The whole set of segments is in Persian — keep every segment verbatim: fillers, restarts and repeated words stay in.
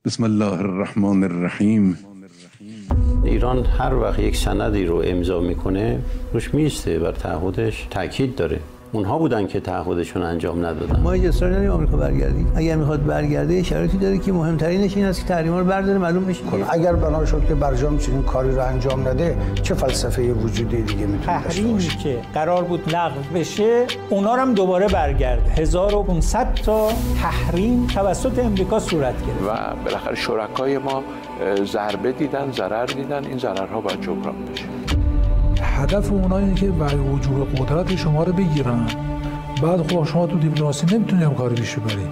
بسم الله الرحمن الرحیم. ایران هر وقت یک سندی رو امضا میکنه روش میسته، بر تعهدش تاکید داره. اونها بودن که تعهدشون انجام ندادن. ما اجازه نداریم آمریکا برگردیم. اگر میخواد برگرده شرایطی داره که مهمترینش این است که تحریما رو برداره معلوم بشه. اگر بنا شد که برجام چنین کاری رو انجام نده، چه فلسفه وجودی دیگه میتونه داشته باشه؟ تحریمی که قرار بود لغو بشه، اونا رو هم دوباره برگرده. هزار و پانصد تا تحریم توسط امریکا صورت گرفت و بالاخره شرکای ما ضربه دیدن، ضرر دیدن. این ضررها باید جبران بشه. هدف اونا اینه که وجوه قدرت شما رو بگیرن، بعد خب شما تو دیپلماسی نمیتونی هم کاری پیش ببری.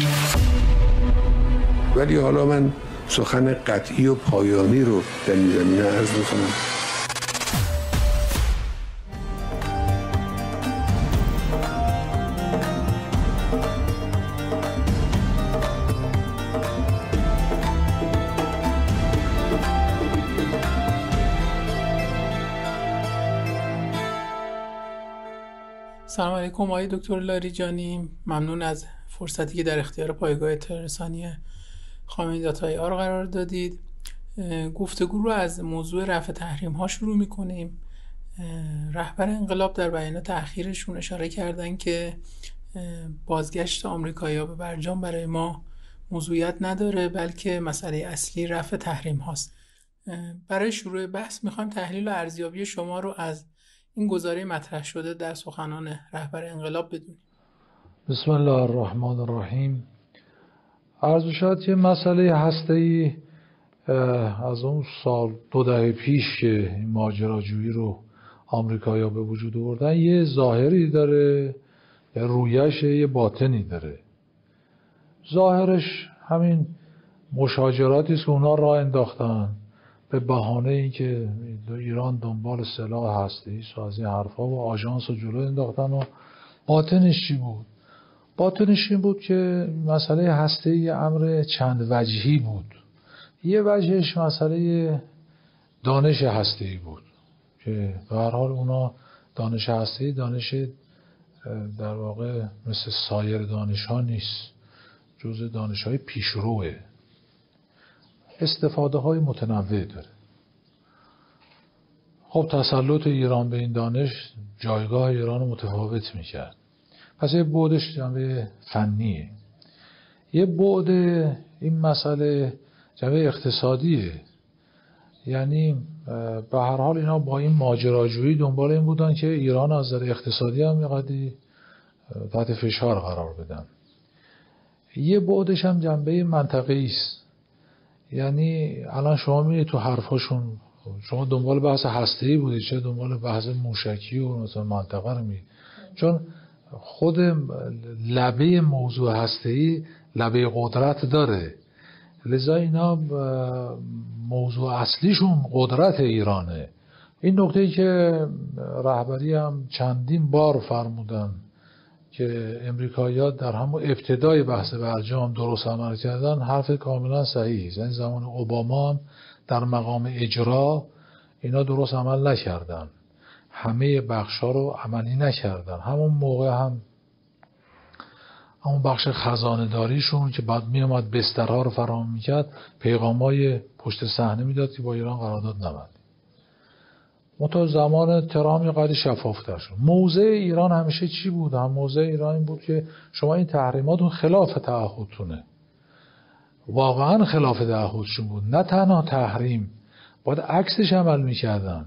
ولی حالا من سخن قطعی و پایانی رو در این زمینه عرض میکنم. سلام علیکم آقای دکتر لاریجانی، ممنون از فرصتی که در اختیار پایگاه اطلاع رسانی خامنه‌ای دات آی آر قرار دادید. گفتگو رو از موضوع رفع تحریم ها شروع میکنیم. رهبر انقلاب در بیان تأخیرشون اشاره کردن که بازگشت آمریکایی‌ها به برجام برای ما موضوعیت نداره، بلکه مسئله اصلی رفع تحریم هاست. برای شروع بحث میخوایم تحلیل و ارزیابی شما رو از این گزاره مطرح شده در سخنان رهبر انقلاب بدونیم. بسم الله الرحمن الرحیم. عرض شد که مسئله هسته‌ای از اون سال دو دهه پیش که این ماجراجویی رو آمریکایی‌ها به وجود آوردن یه ظاهری داره، یه رویش، یه باطنی داره. ظاهرش همین مشاجراتی است که اونا راه انداختن به بهانه اینکه ایران دنبال سلاح هسته‌ای و از این حرفا و آژانس رو جلو انداختن. و باطنش چی بود؟ باطنش این بود که مسئله هسته‌ای امر چند وجهی بود. یه وجهش مسئله دانش هسته‌ای بود که به هر حال اونا دانش هسته‌ای دانش در واقع مثل سایر دانش‌ها نیست، جزء دانش‌های پیشروه، استفاده های متنوع داره. خب تسلط ایران به این دانش جایگاه ایران رو متفاوت میکرد. پس یه بعدش جنبه فنیه، یه بعد این مسئله جنبه اقتصادیه. یعنی به هر حال اینا با این ماجراجویی دنبال این بودن که ایران از نظر اقتصادی هم میقدی تحت فشار قرار بدن. یه بعدش هم جنبه منطقه‌ای است. یعنی الان شما می‌بینید تو حرفاشون شما دنبال بحث هسته‌ای بودید، چه دنبال بحث موشکی و مثلا منطقه رو می‌بینید، چون خود لبه موضوع هسته‌ای لبه قدرت داره. لذا اینا موضوع اصلیشون قدرت ایرانه. این نکته‌ای که رهبری هم چندین بار فرمودن که امریکایی‌ها در همون ابتدای بحث برجام درست عمل کردن، حرف کاملا صحیحه. یعنی زمان اوباما هم در مقام اجرا اینا درست عمل نکردن، همه بخشا رو عملی نکردن. همون موقع هم همون بخش خزانه داریشون که بعد می اومد بسترها رو فراهم میکرد، پیغامای پشت صحنه میداد که با ایران قرارداد نبندید. منتها زمان ترامپ یه قدری شفافتر شد. موضع ایران همیشه چی بود؟ هم موضع ایران این بود که شما این تحریماتون خلاف تعهدتونه، واقعا خلاف تعهدشون بود. نه تنها تحریم، باید عکسش عمل میکردن.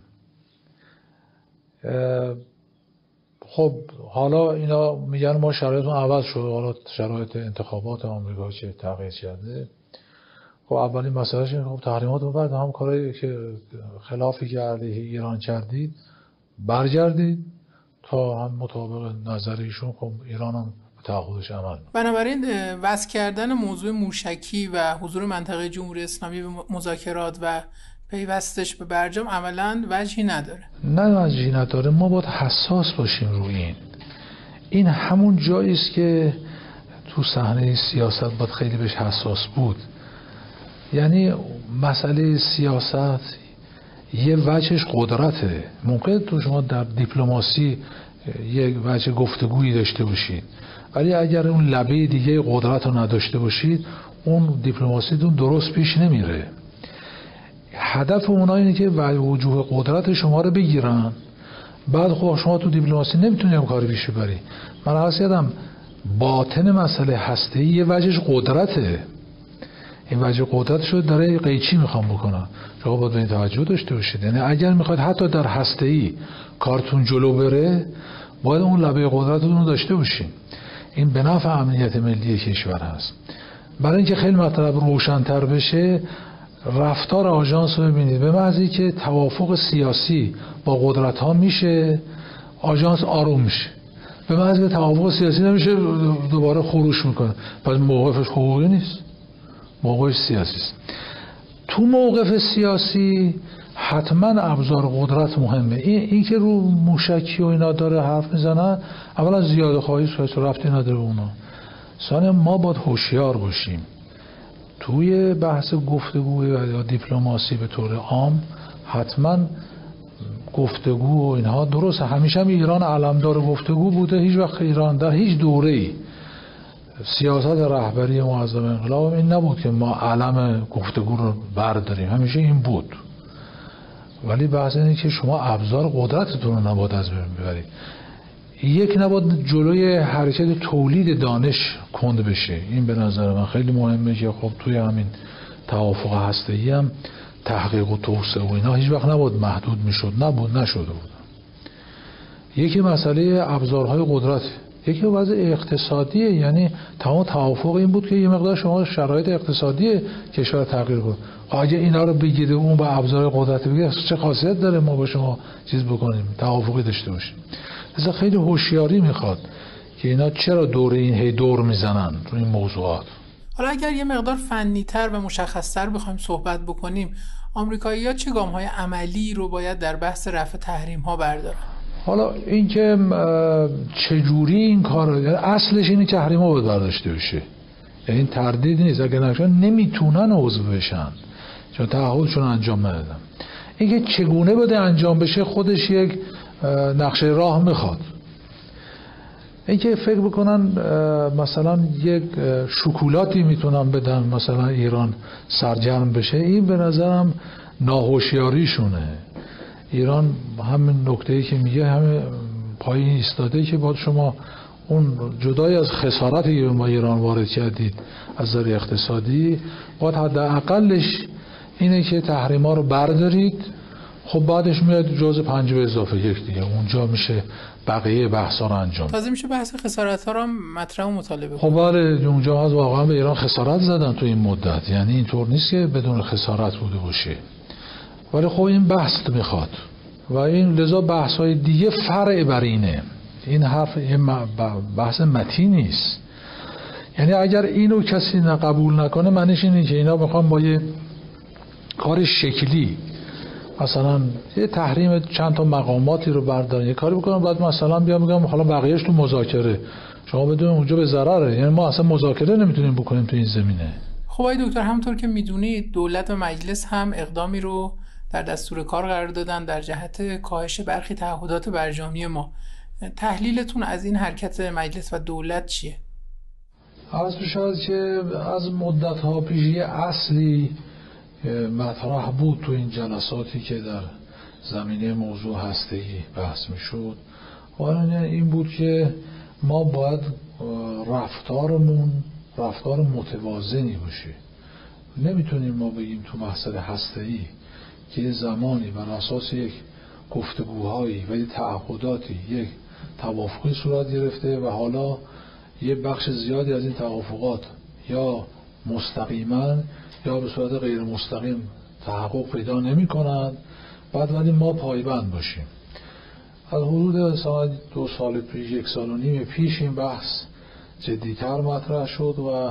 خب حالا اینا میگن ما شرایطمون عوض شد، حالا شرایط انتخابات آمریکا چه تغییر کرده. خب اولین مسئلهش اینه خب تحریمات رو برد، هم کارهایی که خلافی که علیه ایران کردید برگردید تا هم مطابق نظر ایشون خب ایران هم به تعهدش عمل. بنابراین وصل کردن موضوع موشکی و حضور منطقه جمهوری اسلامی به مذاکرات و پیوستش به برجام عملاً وجهی نداره. نه وجهی نداره. ما باید حساس باشیم روی این. این همون جایی است که تو صحنه سیاست باید خیلی بهش حساس بود. یعنی مسئله سیاست یه وجهش قدرته. ممکن تو شما در دیپلماسی یک وجه گفتگویی داشته باشید، ولی اگر اون لبه دیگه قدرت رو نداشته باشید، اون دیپلماسیتون درست پیش نمیره. هدف اونا اینه که وجوه قدرت شما رو بگیرن، بعد خب شما تو دیپلماسی نمیتونی هم کاری پیش ببری. من حسیدم باطن مسئله هسته‌ای یه وجهش قدرته، این وجه قدرت شد داره قیچی میخوام بکنم. شما باید به این توجه داشته باشید، یعنی اگر میخواید حتی در هسته‌ای کارتون جلو بره باید اون لبه قدرتتون رو داشته باشین. این به نفع امنیت ملی کشور هست. برای اینکه خیلی مطلب روشن‌تر بشه، رفتار آژانس رو ببینید. به محضی که توافق سیاسی با قدرت ها میشه، آژانس آروم میشه. به محضی که توافق سیاسی نمیشه، دوباره خروش میکنه. پس موقفش حقوقی نیست، موقفش سیاسی است. تو موقف سیاسی حتما ابزار قدرت مهمه. این, این که رو موشکی و اینا داره حرف میزنن، اولا زیاده خواهی سویت رفتی نداره اونا. ثانیا ما باید هوشیار باشیم توی بحث گفتگو یا دیپلماسی به طور عام. حتما گفتگو و اینها درست، همیشه هم ایران علمدار گفتگو بوده. هیچ وقت ایران در هیچ دوره‌ای سیاست رهبری معظم انقلاب این نبود که ما علم گفتگو رو برداریم، همیشه این بود. ولی بحث اینه که شما ابزار قدرتتون رو نباید از بین ببرید. یک، نباید جلوی حرکت تولید دانش کند بشه. این به نظر من خیلی مهمه که خب توی همین توافق هسته‌ای هم تحقیق و توسعه و اینا هیچ وقت نباید محدود میشد، نبود نشده بود. یکی مسئله ابزارهای قدرت، یکی وضع اقتصادیه. یعنی تمام توافق این بود که یه مقدار شما شرایط اقتصادی کشور تغییر کنه. اگه اینا رو بگیره اون با ابزار قدرت بگیره، چه خاصیت داره ما با شما چیز بکنیم، توافقی داشته باشیم؟ لذا خیلی هوشیاری میخواد که اینا چرا دوره این هی دور میزنن روی این موضوعات. حالا اگر یه مقدار فنی‌تر و مشخص‌تر بخوایم صحبت بکنیم، آمریکایی‌ها چه گام‌های عملی رو باید در بحث رفع تحریم‌ها بردارن؟ حالا این که چجوری این کار، یعنی اصلش اینه که تحریم‌ها باید برداشته بشه. یعنی این تردید نیست، اگر نشون نمیتونن عضو بشن چون تعهدشون انجام ندادن. این که چگونه بده انجام بشه خودش یک نقشه راه میخواد. این که فکر بکنن مثلا یک شکلاتی میتونن بدن مثلا ایران سرگرم بشه، این به نظرم ناهوشیاریشونه. ایران همین نکته‌ای که میگه همه پایین ایستاده که باید شما اون جدای از خسارتی که ما ایران وارد کردید از نظر اقتصادی، باید حداقلش اینه که تحریما رو بردارید. خب بعدش میاد جزء پنج به اضافه یک دیگه، اونجا میشه بقیه بحثا رو انجام. تازه میشه بحث خسارت ها رو مطرح و مطالبه. خب بله، اونجا از واقعا به ایران خسارت زدن تو این مدت، یعنی اینطور نیست که بدون خسارت بوده باشه. ولی خب این بحث میخواد و این لذا بحث های دیگه فرع بر اینه. این حرف این بحث متین نیست. یعنی اگر اینو کسی قبول نکنه، معنیش اینه که اینا میخوان با یه کار شکلی مثلا یه تحریم چند تا مقاماتی رو بردارن یه کاری بکنن، بعد مثلا بیا میگم حالا بقیه‌اش تو مذاکره. شما بدون اونجا به ضرره. یعنی ما اصلا مذاکره نمیتونیم بکنیم تو این زمینه. خب آقای دکتر، همونطور که میدونید دولت و مجلس هم اقدامی رو در دستور کار قرار دادن در جهت کاهش برخی تعهدات برجامی ما. تحلیلتون از این حرکت مجلس و دولت چیه؟ عرض بشود که از مدت‌ها پیش اصلی مطرح بود تو این جلساتی که در زمینه موضوع هسته‌ای بحث می‌شد. واقعا این بود که ما باید رفتارمون رفتار متوازنی باشه. نمیتونیم ما بگیم تو مسئله هسته‌ای که زمانی بر اساس یک گفتگوهایی و یک تعهداتی یک توافقی صورت گرفته و حالا یه بخش زیادی از این توافقات یا مستقیما یا به صورت غیر مستقیم تحقق پیدا نمی کنند، بعد ولی ما پایبند باشیم. از حدود سال دو سال پیش، یک سال و نیم پیش این بحث جدیتر مطرح شد و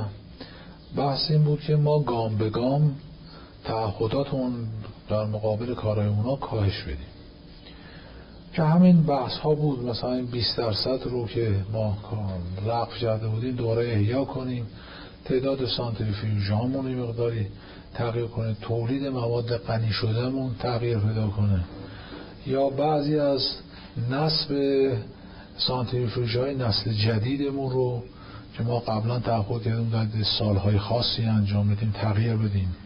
بحث این بود که ما گام به گام تعهداتون در مقابل کارهای اونا کاهش بدیم. که همین بحث ها بود، مثلا بیست درصد رو که ما لغو کرده بودیم دوباره احیا کنیم، تعداد سانتریفیوژامون یه مقداری تغییر کنه، تولید مواد غنی شدهمون تغییر پیدا کنه، یا بعضی از نصب سانتریفیوژهای نسل جدیدمون رو که ما قبلا تعهد کردیم در سالهای خاصی انجام بدیم، تغییر بدیم.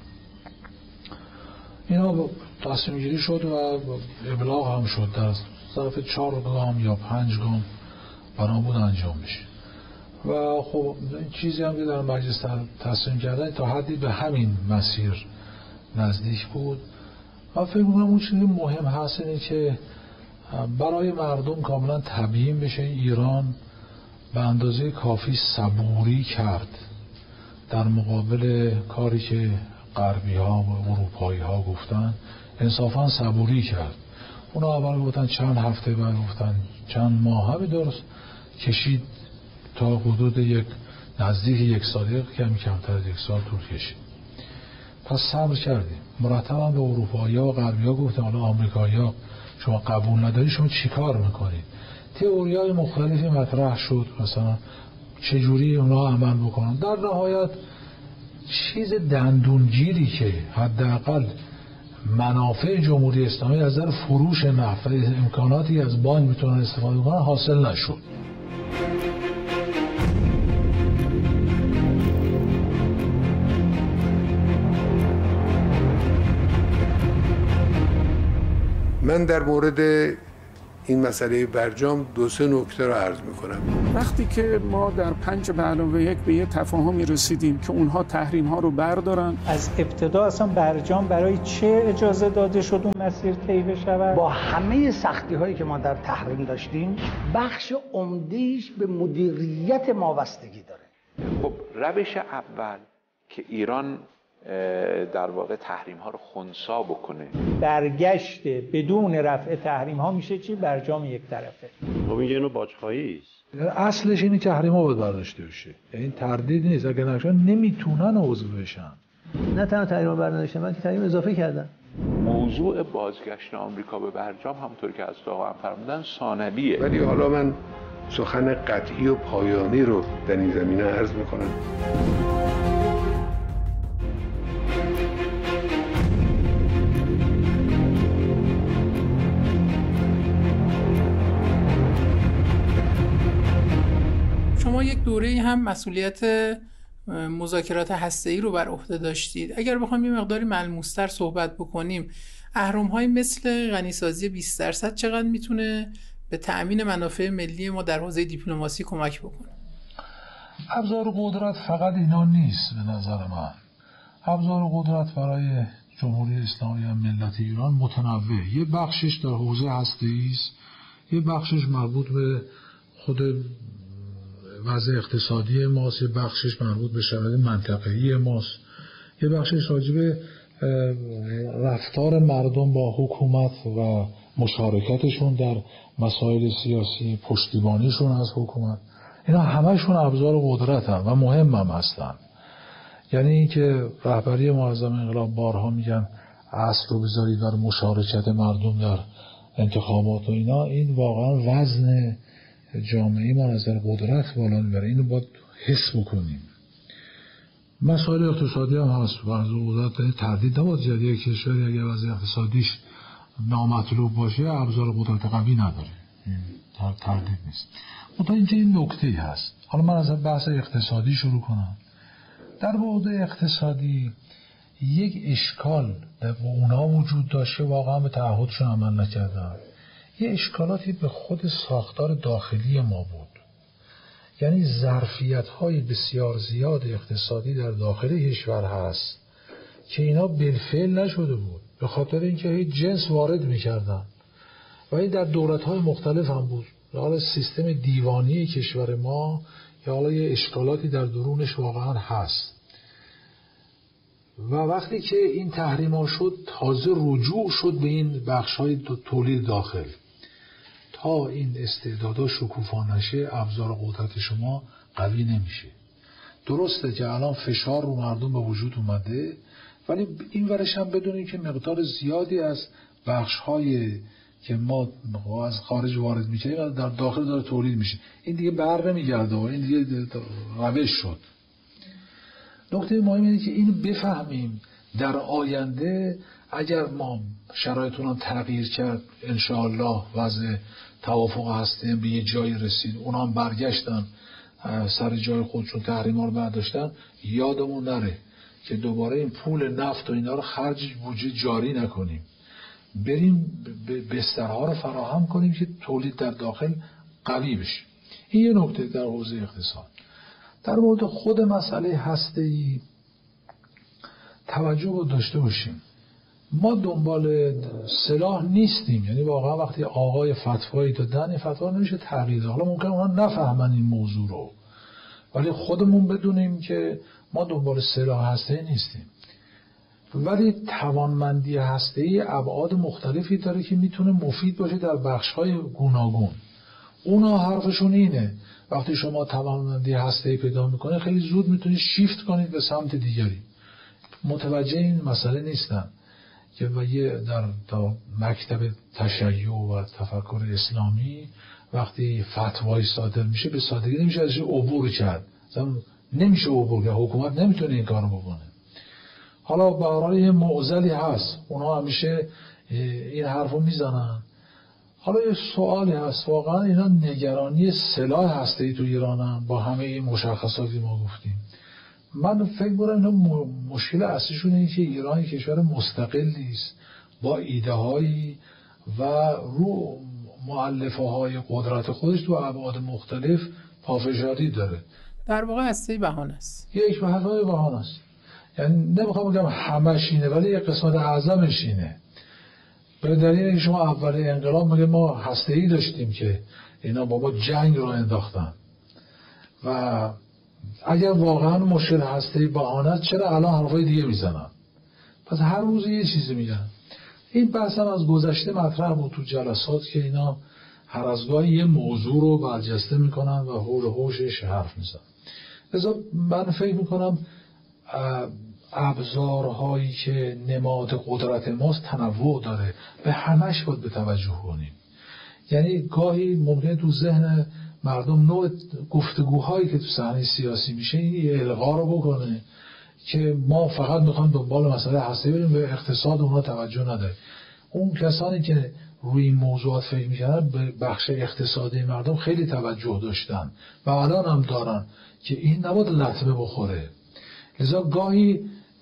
اینا تصمیم گیری شد و ابلاغ هم شد، در ظرف چهار گام یا پنج گام بنا بود انجام بشه. و خب این چیزی هم که در مجلس تصمیم کردن تا حدی به همین مسیر نزدیک بود. و فکر می‌کنم اون چیزی مهم هست اینه که برای مردم کاملا تبیین بشه ایران به اندازه کافی صبوری کرد در مقابل کاری که غربی ها و اروپایی ها گفتن. انصافا صبوری کرد. اونا اول گفتن چند هفته، بعد گفتن چند ماه، همین درست کشید تا حدود یک نزدیک یک سال، یک کمی کمتر از یک سال طول کشید. پس صبر کردیم. مرتبا به اروپایی ها و غربی ها گفتن حالا آمریکایی ها شما قبول نداری، شما چی کار میکنید؟ تئوری های مختلفی مطرح شد، مثلا چجوری اونا عمل بکنن. در نهایت چیز دندونگیری که حداقل منافع جمهوری اسلامی از نظر فروش نفت و امکاناتی از بانک میتونن استفاده کنن حاصل نشد. من در مورد این مسئله برجام دو سه نکته رو عرض میکنم. وقتی که ما در پنج به علاوه یک به یه تفاهمی رسیدیم که اونها تحریم ها رو بردارن، از ابتدا اصلا برجام برای چه اجازه داده شد اون مسیر طی بشود؟ با همه سختی هایی که ما در تحریم داشتیم، بخش عمده‌ایش به مدیریت ما بستگی داره. خب روش اول که ایران در واقع تحریم ها رو خنثی بکنه، برگشت بدون رفع تحریم ها میشه چی؟ برجام یک طرفه. خب اینجا اینو باجخواهی است. اصلش اینی تحریم ها باید برداشته بشه، این تردید نیست. اگر نشون نمیتونن عضو بشن. نه تنها تحریم ها برداشتن، من که تحریم اضافه کردن. موضوع بازگشت آمریکا به برجام همونطور که از آقا هم فرمودن ثانویه. ولی حالا من سخن قطعی و پایانی رو در این زمینه عرض میکنم. شما یک دوره هم مسئولیت مذاکرات هسته‌ای رو بر عهده داشتید. اگر بخوایم یه مقداری ملموس‌تر صحبت بکنیم، اهرم‌های مثل غنیسازی بیست درصد چقدر میتونه به تأمین منافع ملی ما در حوزه دیپلماسی کمک بکنه؟ ابزار قدرت فقط اینا نیست به نظر من. ابزار قدرت برای جمهوری اسلامی و ملت ایران متنوع. یه بخشش در حوزه هسته‌ای است، یه بخشش مربوط به خود وضع اقتصادی ماست، یه بخشش مربوط به شرایط منطقه‌ای ماست، یه بخشش راجع به رفتار مردم با حکومت و مشارکتشون در مسائل سیاسی، پشتیبانیشون از حکومت. اینا همه‌شون ابزار قدرت هم و مهم هم هستن. یعنی اینکه رهبری معظم انقلاب بارها میگن اصل رو بذارید بر مشارکت مردم در انتخابات و اینا، این واقعا وزن جامعه ما از نظر قدرت بالا میبره. اینو باید حس بکنیم. مسائل اقتصادی هم هست. وضع قدرت تردید نباید زیاد. یک کشوری اگر وضع اقتصادیش نامطلوب باشه ابزار قدرت قوی نداره، تردید نیست. منتها اینجا این نکته‌ای هست. حالا من از بحث اقتصادی شروع کنم. در بعد اقتصادی یک اشکال در اونا وجود داشته، واقعا به تعهدشون عمل نکردن. یه اشکالاتی به خود ساختار داخلی ما بود. یعنی ظرفیت‌های بسیار زیاد اقتصادی در داخل کشور هست که اینا بالفعل نشده بود، به خاطر اینکه هیچ جنس وارد می‌کردن و این در دولت‌های مختلف هم بود. حالا سیستم دیوانی کشور ما یا حالا یه اشکالاتی در درونش واقعا هست. و وقتی که این تحریم‌ها شد، تازه رجوع شد به این بخش‌های تولید داخل. تا این استعدادا شکوفا نشه، ابزار قدرت شما قوی نمیشه. درسته که الان فشار رو مردم به وجود اومده، ولی این ورش هم بدونیم که مقدار زیادی از بخش‌های که ما از خارج وارد می‌کنیم در داخل داره تولید میشه. این دیگه بر نمیگرده و این دیگه روش شد. نکته مهم اینه که اینو بفهمیم در آینده اگر ما شرایطون هم تغییر کرد، انشاءالله وضع توافق هستیم به یه جایی رسید، اونا هم برگشتن سر جای خودشون تحریما رو برداشتن، یادمون نره که دوباره این پول نفت و اینا رو خرج بودجه جاری نکنیم، بریم بسترها رو فراهم کنیم که تولید در داخل قوی بشه. این یه نکته در حوزه اقتصاد. در مورد خود مسئله هسته‌ای توجه رو داشته باشیم. ما دنبال سلاح نیستیم، یعنی واقعا وقتی آقای فتوایی دادن این فتوا نمیشه تغییر داد. حالا ممکنه اونا نفهمن این موضوع رو، ولی خودمون بدونیم که ما دنبال سلاح هسته‌ای نیستیم. ولی توانمندی هسته‌ای ابعاد مختلفی داره که میتونه مفید باشه در بخش‌های گوناگون. اونا حرفشون اینه وقتی شما توانمندی هسته‌ای پیدا میکنه خیلی زود میتونید شیفت کنید به سمت دیگری. متوجه این مسئله نیستن که و یه در, در مکتب تشیع و تفکر اسلامی وقتی فتوای صادر میشه به سادگی نمیشه ازش عبور کرد، نمیشه عبور کرد، حکومت نمیتونه این کارو بکنه. حالا به هر حال یه معضلی هست، اونا همیشه این حرفو میزنن. حالا یه سوالی هست، واقعا اینا نگرانی سلاح هسته‌ای تو ایرانن با همه این مشخصاتی ما گفتیم؟ من فکر می‌کنم اینا مشکل اصلیشون اینه که ایران یک کشور مستقلی است با ایده‌هایی و رو مؤلفه‌های قدرت خودش تو ابعاد مختلف پافشاری داره. در واقع هسته بهانه است. یک بهانه بهانه است. یعنی نمیخوام بگم همش اینه، ولی یک قسمت اعظمش اینه. به دلیل اینکه شما اول انقلاب میگه ما هسته‌ای داشتیم که اینا بابا جنگ رو انداختن و اگر واقعا مشکل هسته‌ای بهانه است چرا الان حرفای دیگه میزنن؟ پس هر روز یه چیزی میگن. این بحث هم از گذشته مطرح بود تو جلسات که اینا هر از گاهی یه موضوع رو برجسته میکنن و حول و حوشش حرف میزنن. لذا من فکر میکنم ابزارهایی که نماد قدرت ماست تنوع داره، به همش باید به توجه کنیم. یعنی گاهی ممکنه تو ذهن مردم نوع گفتگوهایی که تو صحنه سیاسی میشه این القا رو بکنه که ما فقط میخوایم دنبال مسئله هسته بریم، به اقتصاد اونها توجه نداره. اون کسانی که روی این موضوعات فکر میکنن به بخش اقتصادی مردم خیلی توجه داشتن و الان هم دارن که این نباید لطمه بخوره. لذا گاهی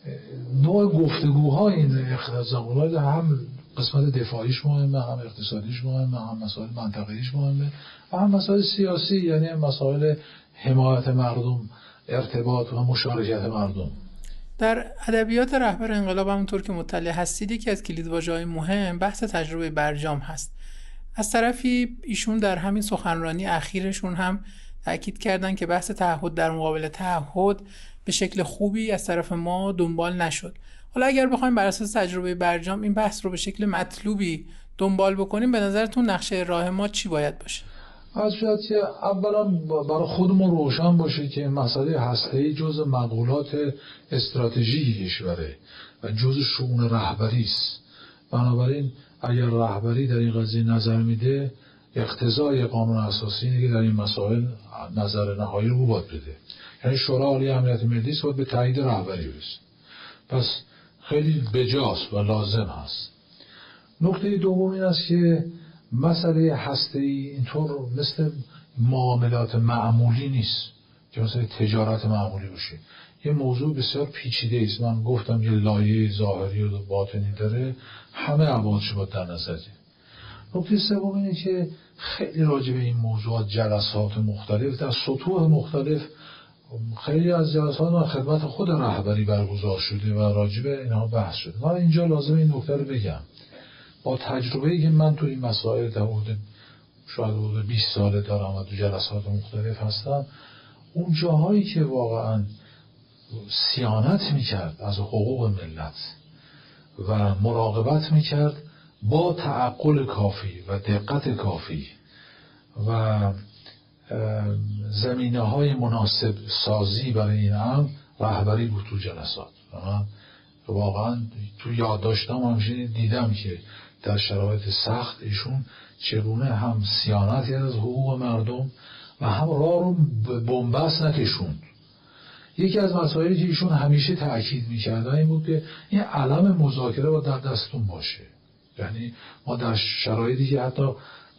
نوع گفتگوها این اقتصاد هم قسمت دفاعیش مهمه، هم اقتصادیش مهمه، هم مسائل منطقیش مهمه و هم مسائل سیاسی، یعنی مسائل حمایت مردم، ارتباط و مشارکت مردم. در ادبیات رهبر انقلاب همونطور که مطلع هستید یکی از کلیدواژه‌های مهم بحث تجربه برجام هست. از طرفی ایشون در همین سخنرانی اخیرشون هم تأکید کردن که بحث تعهد در مقابل تعهد به شکل خوبی از طرف ما دنبال نشد. حالا اگر بخوایم بر اساس تجربه برجام این بحث رو به شکل مطلوبی دنبال بکنیم، به نظرتون نقشه راه ما چی باید باشه؟ از جهتی اولا برای خودمون روشن باشه که مسئله هسته‌ای جز مقولات استراتژیک کشوره و جز شؤون رهبری است. بنابراین اگر رهبری در این قضیه نظر میده، اقتضای قانون اساسی اینه که در این مسائل نظر نهایی رو باید بده. یعنی شورای عالی امنیت ملی است باید به تایید رهبری برسه. پس خیلی بجاست و لازم هست. نکته دوم این است که مسئله هسته‌ای اینطور مثل معاملات معمولی نیست که مثل تجارت معمولی باشه. یه موضوع بسیار پیچیده است. من گفتم یه لایه ظاهری و باطنی داره، همه ابعادش باید در نظر گرفت. نکته سوم اینه که خیلی راجع به این موضوعات جلسات مختلف در سطوح مختلف، خیلی از جلسات من خدمت خود رهبری برگزار شده و راجع به اینها بحث شده. من اینجا لازم این نکته رو بگم. با تجربه‌ای که من تو این مسائل در حدود شاید حدود بیست ساله دارم و تو جلسات مختلف هستم، اون جاهایی که واقعا صیانت میکرد از حقوق ملت و مراقبت میکرد با تعقل کافی و دقت کافی و زمینه های مناسب سازی برای این هم رهبری بود تو جلسات. من واقعا تو یادداشتم همیشه دیدم که در شرایط سخت ایشون چگونه هم صیانت کرد از حقوق مردم و هم راه رو بنبست نکشوند. یکی از مسائلی که ایشون همیشه تأکید می‌کرد این بود که این علم مذاکره باید در دستون باشه. یعنی ما در شرایطی که حتی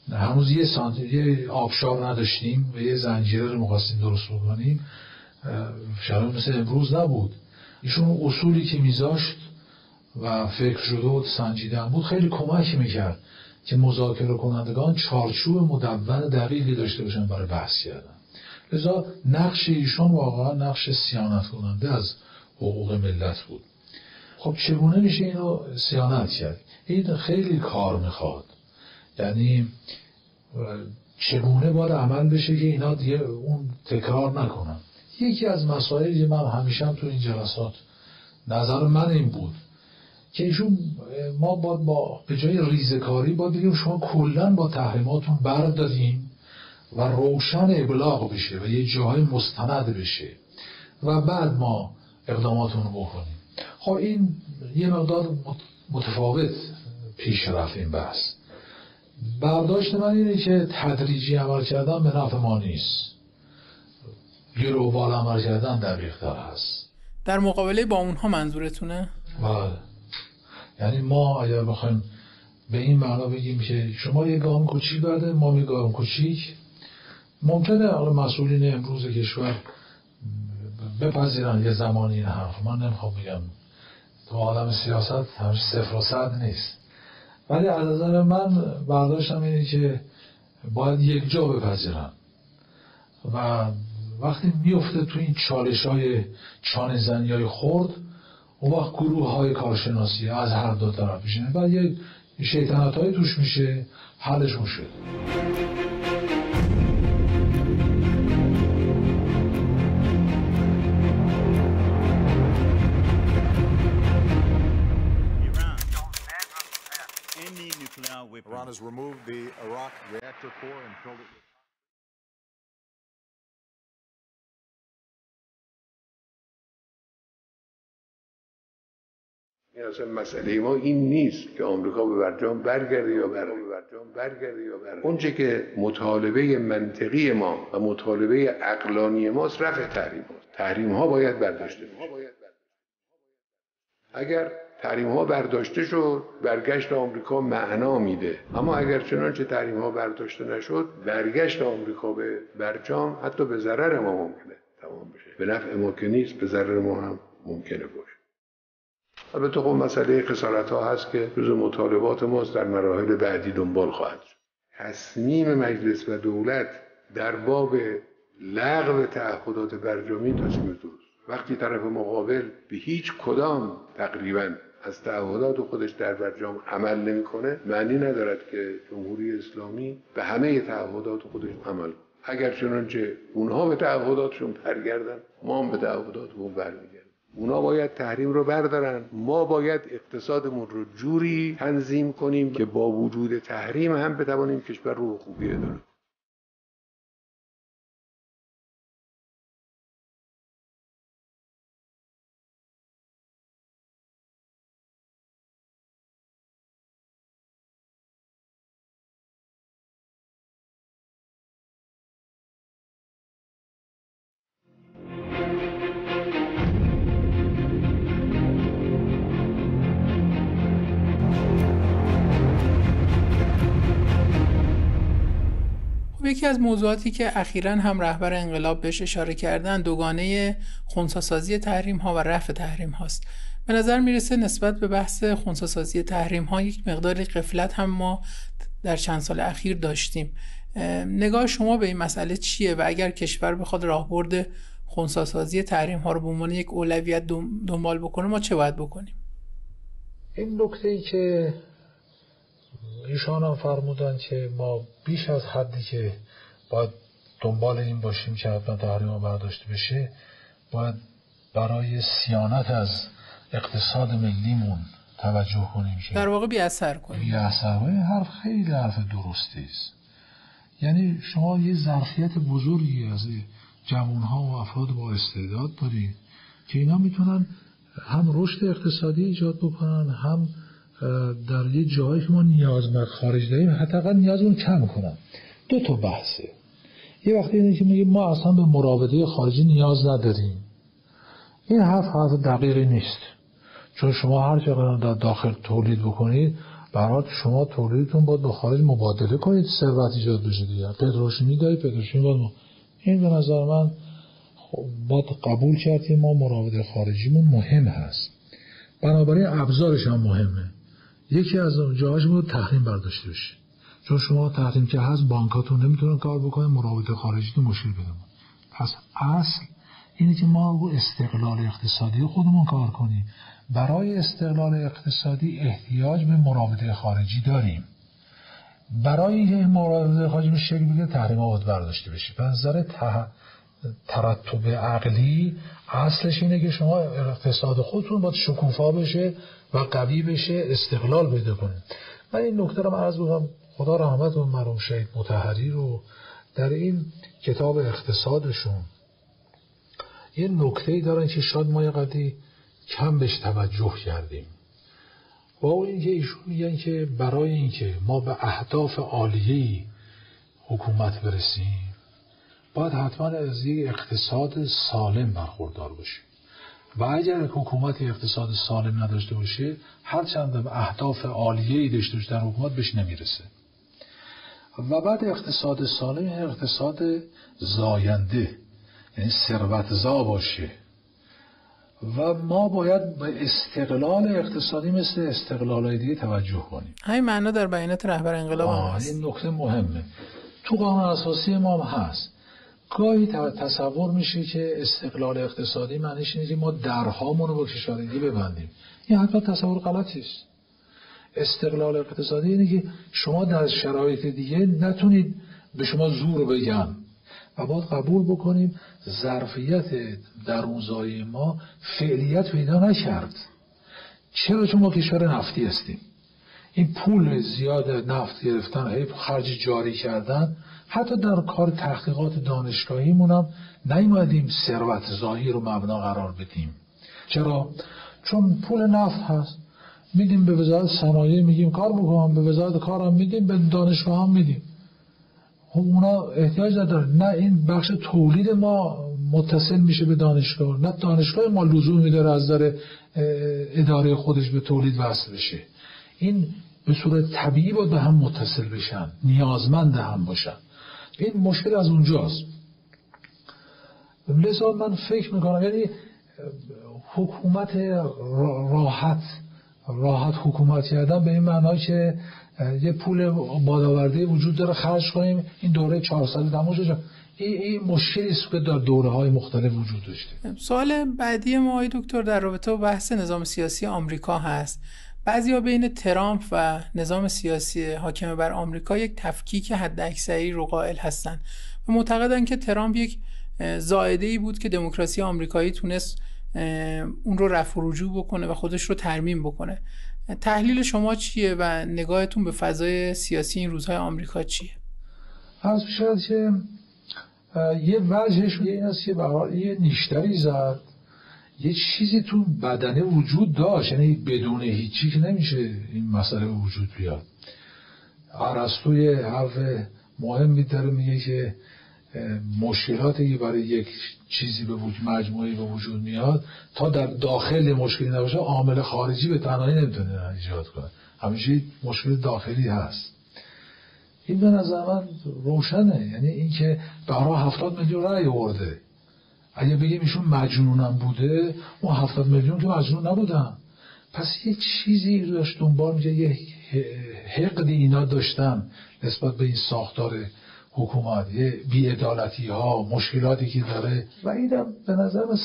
هنوز یه سانتی یه آبشار نداشتیم و یه زنجیره رو می‌خواستیم درست بکنیم، شرایط مثل امروز نبود. ایشون اصولی که میذاشت و فکر شده بود، سنجیدن بود، خیلی کمک میکرد که مذاکره کنندگان چارچوب مدون دقیقی داشته باشن برای بحث کردن. لذا نقش ایشون واقعا نقش صیانت کننده از حقوق ملت بود. خب چگونه میشه اینو صیانت کرد؟ این خیلی کار میخواد. یعنی چگونه باید عمل بشه که اینا دیگه اون تکرار نکنن. یکی از مسائلی که من همیشه هم تو این جلسات نظر من این بود که ایشون ما باید با به جای ریزکاری باید بگیم شما کلن با تحریماتون برداریم و روشن ابلاغ بشه و یه جاهای مستند بشه و بعد ما اقداماتون رو بکنیم. خب این یه مقدار متفاوت پیش رفت این بحث. برداشت من اینه که تدریجی عمل کردن به نفع ما نیست، گروهوار عمل کردن دقیق تر هست. در مقابله با اونها منظورتونه؟ بله. یعنی ما اگر بخوایم به این معنا بگیم که شما یه گام کوچیک برده، ما یه گام کوچیک، ممکنه حالا مسئولین امروز کشور بپذیرن یه زمانی این حرف. من نمیخوام بگم تو عالم سیاست همیشه صفر و صد نیست، ولی از نظر من برداشتم اینه که باید یک جا بپذیرن و وقتی میفته تو این چالش های چانه زنی های خورد، اون وقت گروه های کارشناسی از هر دو طرف میشینه و یه شیطنت های توش میشه، حلشون شد. Iran has removed the Arak reactor core and filled it with این اصلا مسئله ما این نیست که آمریکا به برجام برگرده یا برگرده یا برگرده. اونچه که مطالبه منطقی ما و مطالبه عقلانی ماست رفع تحریم هاست. تحریم ها باید برداشته بشه. اگر تحریم ها برداشته شد، برگشت آمریکا معنا میده. اما اگر چنانچه تحریم ها برداشته نشد، برگشت آمریکا به برجام حتی به ضرر ما ممکنه تمام بشه. به نفع ما که نیست، به ضرر ما هم ممکنه باشه. البته خب مسئله خسارت ها هست که جزو مطالبات ماست، در مراحل بعدی دنبال خواهد شد. تصمیم مجلس و دولت در باب لغو تعهدات برجامی تصمیم درست. وقتی طرف مقابل به هیچ کدام تقریبا از تعهدات خودش در برجام عمل نمیکنه، معنی ندارد که جمهوری اسلامی به همه تعهدات خودش عمل کنه. اگر چنانچه اونها به تعهداتشون برگردن، ما هم به تعهداتمون برمیگردیم. اونا باید تحریم رو بردارن، ما باید اقتصادمون رو جوری تنظیم کنیم که با وجود تحریم هم بتوانیم کشور رو خوبی اداره کنیم. یکی از موضوعاتی که اخیراً هم رهبر انقلاب بهش اشاره کردن دوگانه خنثی‌سازی تحریم ها و رفع تحریم هاست. به نظر میرسه نسبت به بحث خنثی‌سازی تحریم ها یک مقداری غفلت هم ما در چند سال اخیر داشتیم. نگاه شما به این مسئله چیه و اگر کشور بخواد راهبرد خنثی‌سازی تحریم ها رو به عنوان یک اولویت دنبال بکنه، ما چه باید بکنیم؟ این نکته‌ای که ایشان هم فرمودن که ما بیش از حدی که باید دنبال این باشیم که حتما تحریم ها برداشته بشه، باید برای صیانت از اقتصاد ملیمون توجه کنیم که در واقع بی اثر کنیم. بی اثر کنیم. حرف خیلی حرف درستی است. یعنی شما یه ظرفیت بزرگی از جوانها و افراد با استعداد دارید که اینا میتونن هم رشد اقتصادی ایجاد بکنن، هم در یه جایی که ما نیازمند خارج داریم حداقل نیازمون کم کنن. دو تا بحثه. یه وقتی اینه که میگیم ما اصلا به مراوده خارجی نیاز نداریم. این حرف حرف دقیقی نیست. چون شما هر چقدر در داخل تولید بکنید، به هر حال شما تولیدتون باید با خارج مبادله کنید، ثروت ایجاد بشه دیگه. پتروشیمی دارید، پتروشیمی باید ما. این به نظر من خب باید قبول کرد که ما مراوده خارجیمون مهم هست، بنابراین ابزارش هم مهمه. یکی از جاهاش بود تحریم برداشته بشه، چون شما تحریم که هست بانکاتون نمیتونن کار بکنن، مراوده خارجی تو مشکل پیدا کنه. پس اصل اینه که ما رو استقلال اقتصادی خودمون کار کنیم. برای استقلال اقتصادی احتیاج به مراوده خارجی داریم. برای اینکه این مراوده خارجی به شکل بگیره تحریمات برداشته بشه. به نظر ته... ترتب عقلی اصلش اینه که شما اقتصاد خودتون باید شکوفا بشه و قوی بشه، استقلال پیدا کنید. من این نکته رو عرض بکنم، خدا رحمت کنه مرحوم شهید مطهری رو در این کتاب اقتصادشون یه نکته‌ای دارن که شاید ما یه قدری کم بهش توجه کردیم. و اون اینکه ایشون میگن که برای اینکه ما به اهداف عالیه‌ای حکومت برسیم باید حتما از یک اقتصاد سالم برخوردار باشیم و اگر حکومت اقتصاد سالم نداشته باشه هرچند به اهداف عالیه‌ای داشته باشه در حکومت بهش نمیرسه. و بعد اقتصاد سالم یعنی اقتصاد زاینده، یعنی ثروتزا باشه و ما باید به استقلال اقتصادی مثل استقلال‌های دیگه توجه کنیم. همین معنا در بیانات رهبر انقلاب هم هست. این نکته مهمه. تو قانون اساسی ما هم هست. گاهی تصور میشه که استقلال اقتصادی معنیش اینه که ما درهامون رو با کشور دیگه ببندیم. این حتما تصور غلطی است. استقلال اقتصادی اینه که شما در شرایط دیگه نتونید به شما زور بگن و باید قبول بکنیم ظرفیت درونزایی ما فعلیت پیدا نکرد. چرا؟ چون ما کشور نفتی هستیم. این پول زیاد نفت گرفتن، هی خرج جاری کردن، حتی در کار تحقیقات دانشگاهیمون هم نیومدیم ثروتزایی رو مبنا قرار بدیم. چرا؟ چون پول نفت هست، میدیم به وزارت صنایع، میگیم کار بکنم، به وزارت کارم میدیم، به دانشگاه هم میدیم. خب اونا احتیاج نداره. نه این بخش تولید ما متصل میشه به دانشگاه، نه دانشگاه ما لزومی داره از نظر اداره خودش به تولید وصل بشه. این به صورت طبیعی باید به هم متصل بشن، نیازمند هم باشن. این مشکل از اونجاست. لذا من فکر میکنم یعنی حکومت راحت راحت حکومت کردن به این معنی که یه پول بادآورده وجود داره خرج کنیم، این دوره چهار ساله تموم شد. این این مشکلی است که در دوره‌های مختلف وجود داشته. سوال بعدی ما آقای دکتر در رابطه با بحث نظام سیاسی آمریکا هست. بعضیا بین ترامپ و نظام سیاسی حاکم بر آمریکا یک تفکیک حداکثری رو قائل هستند و معتقدن که ترامپ یک زائده‌ای بود که دموکراسی آمریکایی تونست اون رو رفع و رجوع بکنه و خودش رو ترمیم بکنه. تحلیل شما چیه و نگاهتون به فضای سیاسی این روزهای آمریکا چیه؟ از شاید که یه وجهش این است که برای یه نیشتری زد، یه چیزی تو بدنه وجود داشت، یعنی بدون هیچی که نمیشه این مسئله وجود بیاد. ارسطوی حرف مهمی داره، میگه که مشکلاتی که برای یک چیزی به وجود مجموعی به وجود میاد تا در داخل مشکلی نباشه عامل خارجی به تنهایی نمیتونه ایجاد کنه، همیشه مشکل داخلی هست. این به نظر من روشنه، یعنی اینکه برای هفتاد میلیون رأی آورده. اگه بگیم ایشون مجنونم بوده، اون هفتاد میلیون که مجنون نبودن. پس یه چیزی داشت دنبال میگه، یه حقدی اینا داشتن نسبت به این ساختار حکومت، یه بی‌عدالتی ها، مشکلاتی که داره و اینم به نظر من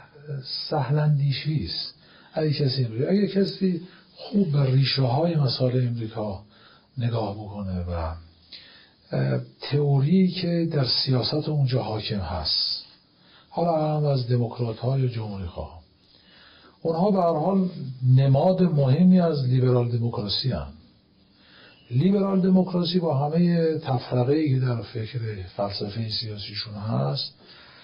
سهلندیشی است. اگه کسی اگه کسی خوب به ریشه های مسائل امریکا نگاه بکنه و تئوری که در سیاست اونجا حاکم هست، حالا هم از دموکرات ها یا جمهوری خواه، اونها به هر حال نماد مهمی از لیبرال دموکراسی هستند. لیبرال دموکراسی با همه تفرقه‌ای که در فکر فلسفه سیاسیشون هست،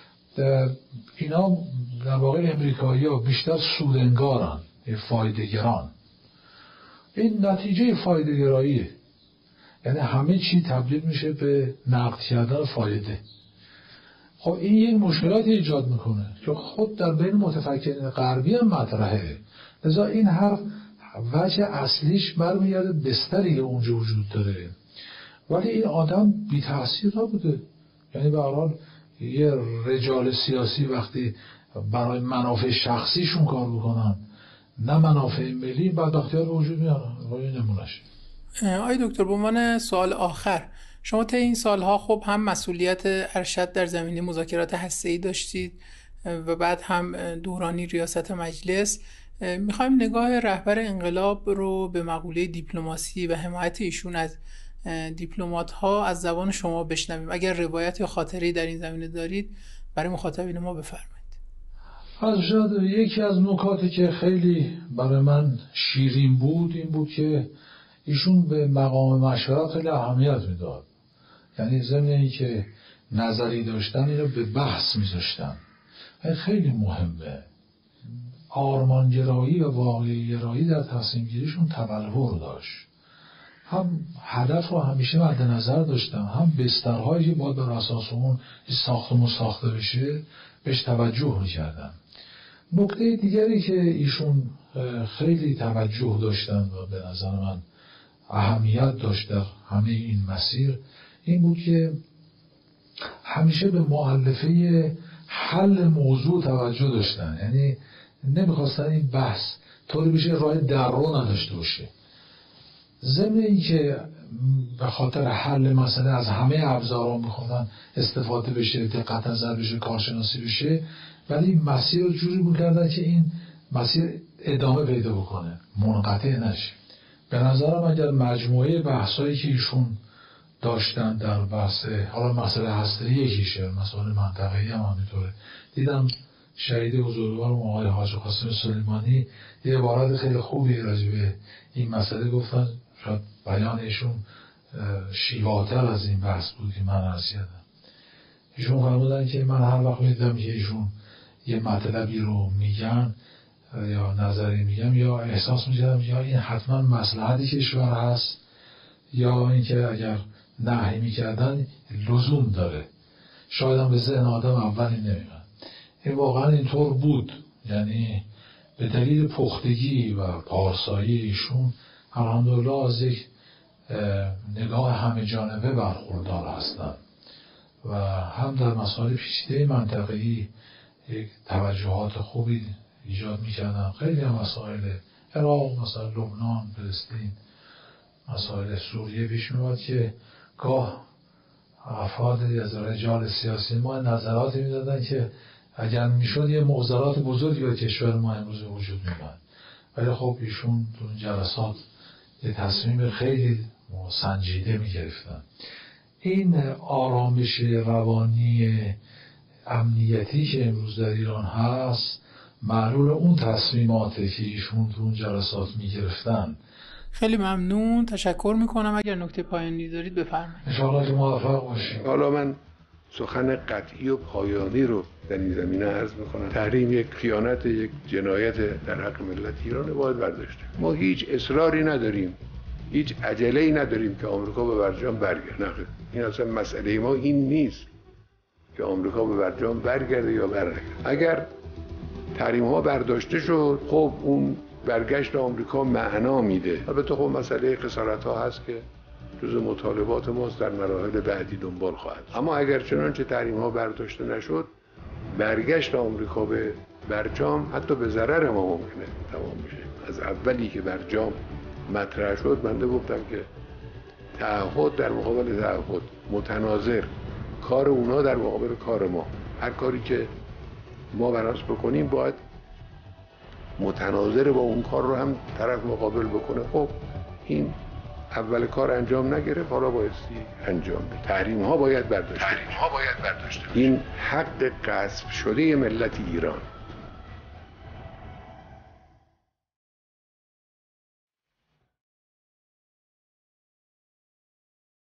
اینا در واقع امریکایی‌ها بیشتر سودنگارن، فایده‌گران. این نتیجه فایده‌گراییه، یعنی همه چی تبدیل میشه به نقد کردن فایده. خب این یک مشکلاتی ایجاد میکنه که خود در بین متفکرین غربی هم مطرحه. لذا این حرف وجه اصلیش برمیگرده بستری که اونجا وجود داره، ولی این آدم بی تأثیر نبوده. یعنی به هر حال یه رجال سیاسی وقتی برای منافع شخصیشون کار بکنن نه منافع ملی، بدبختی ها رو وجود میارن. این نمونهش. آقای دکتر، به عنوان سوال آخر، شما طی این سالها خب هم مسئولیت ارشد در زمینه مذاکرات هسته‌ای داشتید و بعد هم دورانی ریاست مجلس. میخوایم نگاه رهبر انقلاب رو به مقوله دیپلماسی و حمایت ایشون از دیپلمات ها از زبان شما بشنویم. اگر روایت یا خاطری در این زمینه دارید برای مخاطبین ما بفرمایید. از جد یکی از نکاتی که خیلی برای من شیرین بود این بود که ایشون به مقام مشورت خیلی اهمیت میداد. یعنی ضمن این که نظری داشتن اینو به بحث میذاشتن. خیلی مهمه. آرمانگرایی و واقعی‌گرایی در تصمیم گیریشون تبلور داشت. هم هدف رو همیشه مد نظر داشتن، هم بسترهایی که باید بر اساس اون ساختمون ساخته بشه بهش توجه میکردن. نکته دیگری که ایشون خیلی توجه داشتن و به نظر من اهمیت داشت در همه این مسیر این بود که همیشه به مؤلفه حل موضوع توجه داشتن. یعنی نمیخواستن این بحث طوری بشه راه در رو نداشته باشه. ضمن این که به خاطر حل مسئله از همه ابزارها میخوندن استفاده بشه، دقت نظر بشه، کارشناسی بشه، ولی مسیر رو جوری میکردن که این مسیر ادامه پیدا بکنه، منقطع نشه. به نظرم اگر مجموعه بحثایی که ایشون داشتن در بحث حالا مسئله هسته‌ای یکیشه، مسئله منطقه‌ای هم همینطوره. دیدم شهید بزرگوارم آقای حاج قاسم سلیمانی یه عبارت خیلی خوبی راجع به این مسئله گفتن، شاید بیانشون شیواتر از این بحث بود که من عرض کردم. ایشون فرمودن که من هر وقت میدیدم که ایشون یه مطلبی رو میگن یا نظری میگم یا احساس میکردم یا این حتما مصلحت کشور هست یا اینکه اگر نهی میکردن لزوم داره، شاید هم به ذهن آدم اولی نمیاد. این واقعا اینطور بود. یعنی به دلیل پختگی و پارسایی ایشون الحمدلله از یک نگاه همه جانبه برخوردار هستن و هم در مسائل پیچیده منطقه‌ای یک توجهات خوبی ایجاد میکردن. خیلی هم مسائل عراق، مثلا لبنان، فلسطین، مسائل سوریه پیش میاد که گاه افراد از رجال سیاسی ما نظراتی میدادن که اگر میشد یه معضلات بزرگی به کشور ما امروز وجود میاد. ولی خب ایشون تو اون جلسات یه تصمیم خیلی سنجیده میگرفتن. این آرامش روانی امنیتی که امروز در ایران هست معلول اون تصمیماتی که ایشون تو اون جلسات میگرفتن. خیلی ممنون، تشکر میکنم. اگر نکته پایانی دارید بفرمایید. انشاءالله که موفق باشیم. حالا من سخن قطعی و پایانی رو در این زمینه عرض میکنم. تحریم یک خیانت، یک جنایت در حق ملت ایران باید برداشته. ما هیچ اصراری نداریم، هیچ عجله‌ای نداریم که آمریکا به برجام برگرده. این اصلا مسئله ما این نیست که آمریکا به برجام برگرده یا برنگرده. اگر تحریم ها برداشته شد خب اون برگشت آمریکا معنا میده. البته خب مسئله خسارت ها هست که جز مطالبات ماست، در مراحل بعدی دنبال خواهد. اما اگر چنانچه تحریم ها برداشته نشد برگشت آمریکا به برجام حتی به ضرر ما ممکنه تمام بشه. از اولی که برجام مطرح شد بنده گفتم که تعهد در مقابل تعهد، متناظر، کار اونا در مقابل کار ما. هر کاری که ما براش بکنیم باید متناظر با اون کار رو هم طرف مقابل بکنه. خب این اول کار انجام نگرفت، حالا بایستی انجام بده. تحریم ها باید برداشته. تحریم ها باید برداشته. این حق غصب شده ملت ایران.